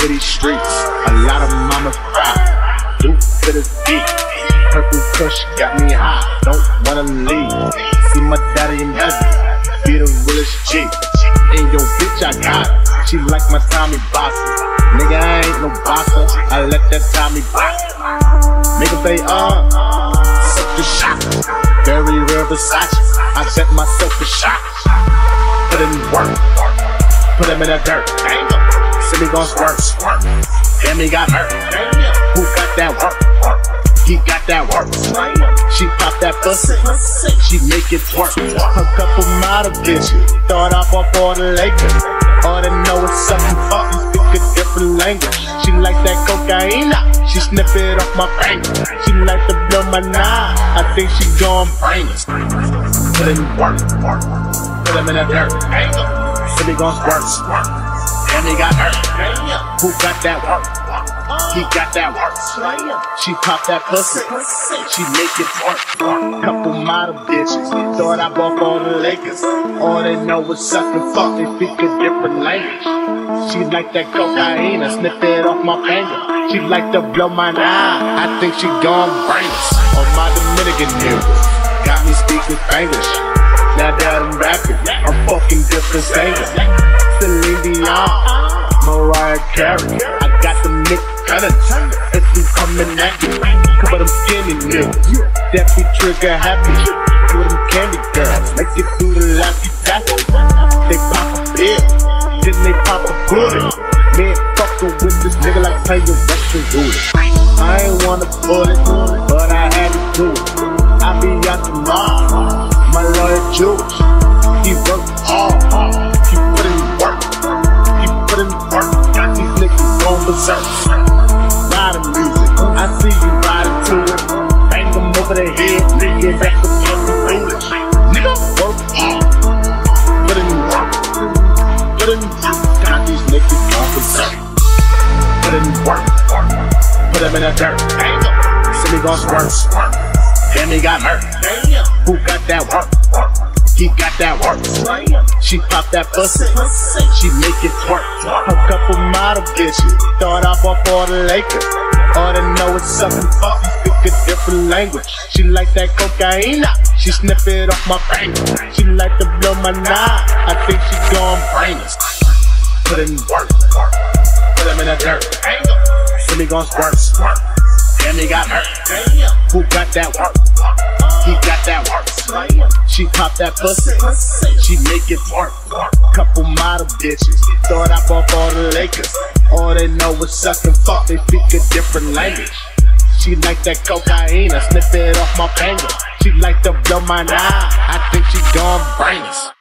for these streets. A lot of mamas cry, loot to the deep. Purple kush got me high, don't wanna leave. See my daddy in heaven, be the realest G. And yo bitch I got her, she like my Tommy bosses. Nigga I ain't no bosser, I let that Tommy boss. Make them say suck the shot. Very rare Versace, I set myself a shot. Put in work, put him in the dirt. See me gon' squirt, damn he got hurt. Who got that work? He got that work. She pop that pussy, she make it twerk. A couple model bitches, thought I bought for the Lakers. All they know is something fucking, speak a different language. She like that cocaine, she sniff it off my finger. She like to blow my nine, I think she gon' brain it. Put in work, put him in the dirt. So he gon' squirt, and he got hurt. Who got that work? He got that work. She pop that pussy, she make it twerk. Couple model bitches, thought I bought for the Lakers. All they know is suck and fuck, they speak a different language. She like that cocaine, I sniff it off my finger. She like to blow my nine, I think she gon' brain us. On my Dominican niggas, got me speaking Spanish. Now that I'm rapping, I'm fucking different singers. Celine Dion, Mariah Carey, I got them Nick Cutters. If you coming at me, cover them skinny niggas. That be trigger happy, with them candy girls. Make it do the lappy tappy. They pop a pill, then they pop a bullet. Man, fucking with this nigga like playing Russian roulette. I ain't wanna pull it, but I had to do it. I be out tomorrow, my lawyer Jewish. He worked hard, he put in work, he put in work. Got these niggas going berserk. Riding music, I see you riding to it. Bang them over the head, nigga, that's the fucking foolish. Nigga, work hard, put in work, put in work. Got these niggas going berserk. Put in work, put them in the dirt. See me gon' squirt, damn he got hurt. Who got that work? He got that work. She pop that pussy, she make it twerk. A couple model bitches, thought I bought for the Lakers. All they know is sucking fuck, speak a different language. She like that cocaine, she sniff it off my finger. She like to blow my nine, I think she gon' brain us. Put in work, put him in the dirt. So he gon' squirt, damn he got hurt. Who got that work? He got that work. She pop that pussy, she make it twerk. Couple model bitches, thought I bought for the Lakers. All they know is suck and fuck, they speak a different language. She like that cocaine, I sniff it off my finger. She like to blow my nine, I think she gon' brain us.